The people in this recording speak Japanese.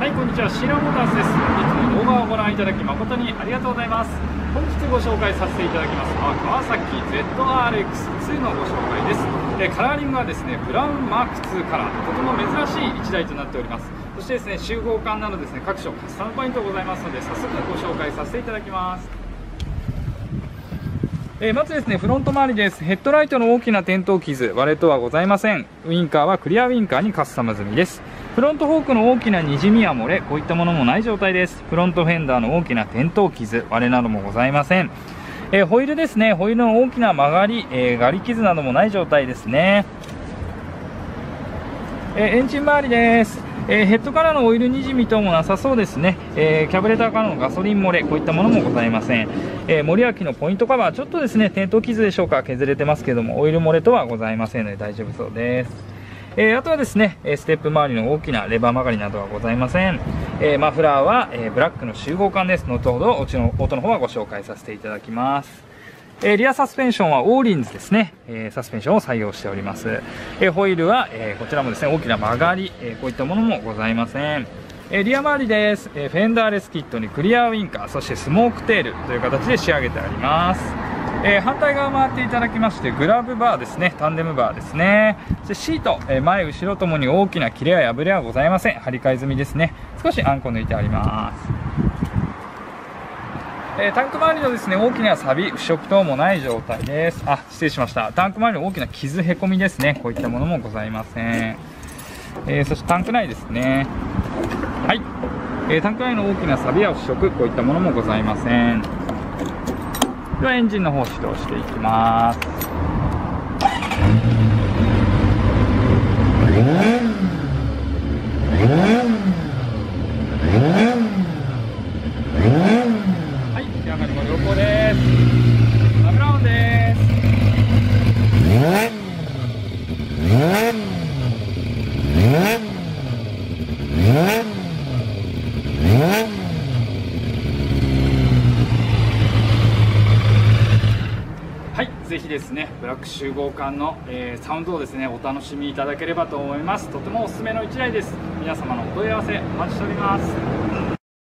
はい、こんにちは。シーラモーターズです。本日も動画をご覧いただき誠にありがとうございます。本日ご紹介させていただきますのは川崎 ZRX2 のご紹介です。カラーリングはですね、ブラウンマーク2カラー、とても珍しい1台となっております。そしてですね、集合感などですね、各所カスタムポイントございますので、早速ご紹介させていただきます。まずですね、フロント周りです。ヘッドライトの大きな点灯傷、割れとはございません。ウインカーはクリアウインカーにカスタム済みです。フロントフォークの大きなにじみや漏れ、こういったものもない状態です。フロントフェンダーの大きな点灯傷、割れなどもございません。ホイールですね、ホイールの大きな曲がり、ガリ傷などもない状態ですね。エンジン周りです。ヘッドからのオイルにじみ等もなさそうですね。キャブレターからのガソリン漏れ、こういったものもございません。森脇のポイントカバー、ちょっとですね、点灯傷でしょうか、削れてますけども、オイル漏れとはございませんので大丈夫そうです。あとはですね、ステップ周りの大きなレバー曲がりなどはございません。マフラーは、ブラックの集合感です。後ほど音の方はご紹介させていただきます。リアサスペンションはオーリンズですね、サスペンションを採用しております。ホイールは、こちらもですね、大きな曲がり、こういったものもございません。リア周りです。フェンダーレスキットにクリアウインカー、そしてスモークテールという形で仕上げてあります。反対側回っていただきまして、グラブバーですね、タンデムバーですね。そしてシート、前後ろともに大きな切れや破れはございません。張り替え済みですね。少しあんこ抜いてあります。タンク周りのですね、大きな錆、腐食等もない状態です。失礼しました。タンク周りの大きな傷、へこみですね。こういったものもございません。そしてタンク内ですね。はい。タンク内の大きな錆や腐食、こういったものもございません。ではエンジンの方始動していきます。ぜひですね、ブラック集合感の、サウンドをですね、お楽しみいただければと思います。とてもおすすめの1台です。皆様のお問い合わせお待ちしております。